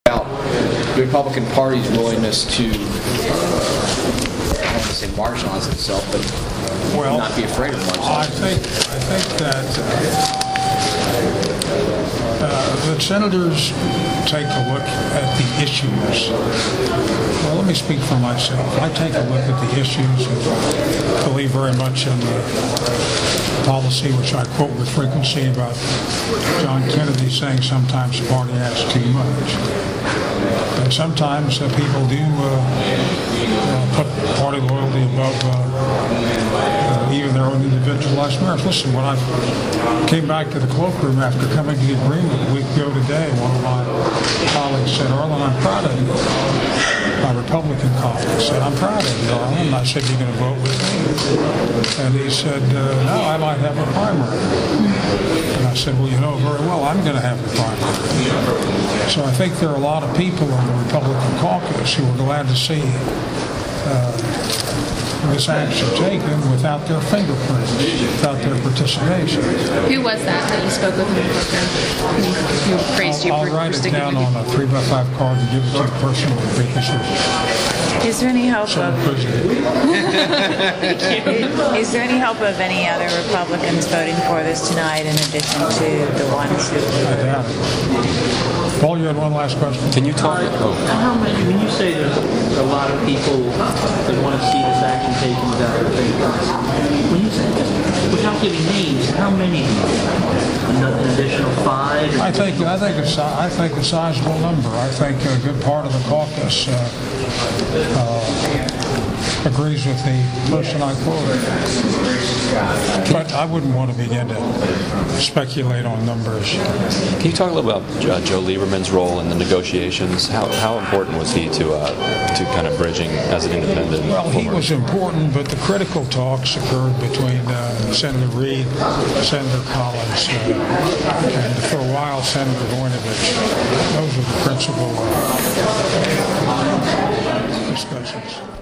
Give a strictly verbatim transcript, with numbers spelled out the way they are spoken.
about the Republican Party's willingness to, uh, I don't want to say marginalize itself, but well, not be afraid of marginalizing. I think I think that uh, the senators take a look at the issues. Well, let me speak for myself. I take a look at the issues and believe very much in the policy, which I quote with frequency, about John Kennedy saying sometimes the party asks too much. And sometimes uh, people do uh, uh, put party loyalty above uh, uh, even their own individualized merits. Listen, when I came back to the cloakroom after coming to the agreement a week ago today, one of my colleagues said, "Arlen, I'm proud of you." My Republican colleague said, "I'm proud of you, Arlen." And I said, "You're going to vote with me?" And he said, uh, "No, I might have a primary." And I said, "Well, you know very well I'm going to have a primary." So I think there are a lot of people in the Republican caucus who are glad to see uh, this action taken without their fingerprints, without their participation. Who was that that you spoke with in the program? Who, who praised I'll, you for, I'll write for it sticking down with you? on a three by five card and give it to the person with the biggest issue. Is there any hope So of president. is there any hope of any other Republicans voting for this tonight in addition to the ones who? I doubt it. Paul, you had one last question? Can you talk? Oh. How many, when you say there's a lot of people that want to see this action taken without their fingerprints, when you say this, without giving names, how many do you think? An additional five? I think I think it's I think a sizable number. I think a good part of the caucus uh, uh, agrees with the person I quoted. But I wouldn't want to begin to speculate on numbers. Can you talk a little about uh, Joe Lieberman's role in the negotiations? How how important was he to uh, to kind of bridging as an independent? Well, he former- was important, but the critical talks occurred between uh, Senator Reid, Senator Collins, uh, and for a while Senator Voinovich. Those are the principal uh, discussions.